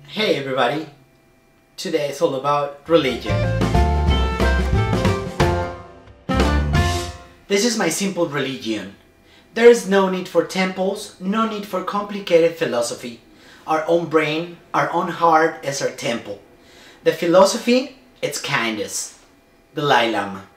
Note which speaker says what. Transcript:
Speaker 1: Hey everybody, today it's all about religion. This is my simple religion. There is no need for temples, no need for complicated philosophy. Our own brain, our own heart is our temple. The philosophy, it's Kindess. Dalai Lama.